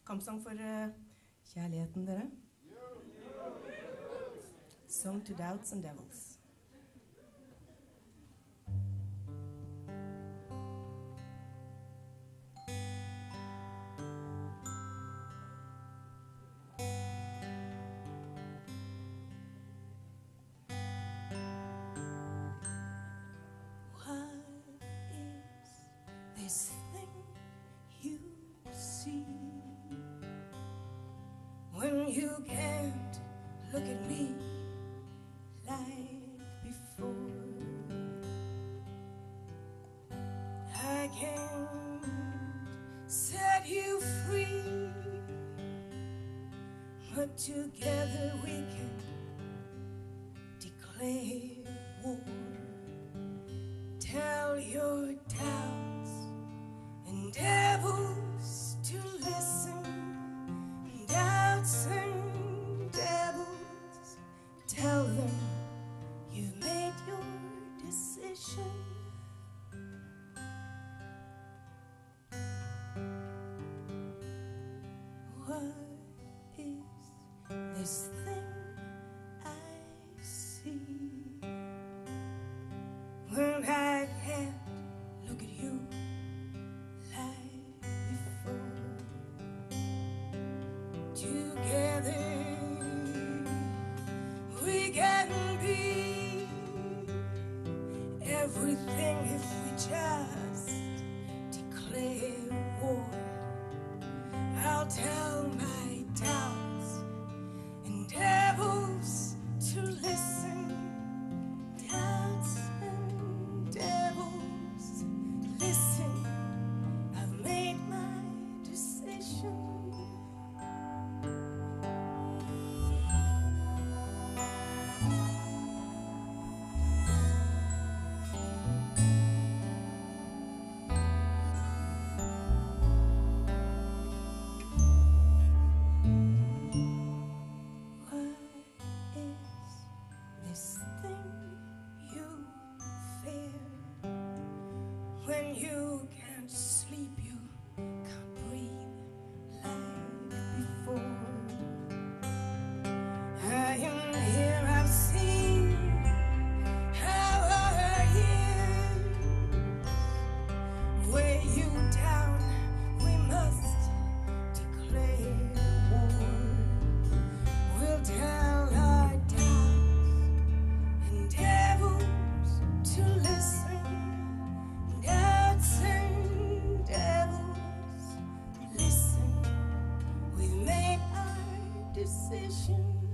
Kampsang for kjærligheten, dere. Song to Doubts and Devils. This thing you see when you can't look at me like before. I can't set you free, but together we can declare war. Tell your doubts and devils to listen, doubts and devils, tell them you've made your decision. What is this thing I see when I can't look at you like before? Together we can be everything if we just declare war. I'll tell my doubts and devils to listen, doubts and devils, listen, I've made my decision. This thing you fear when you can't sleep, you can't breathe like before. I am here, I've seen our years weigh you down. We must declare war. We'll tell our devils to listen, doubts and devils, listen, we've made our decision.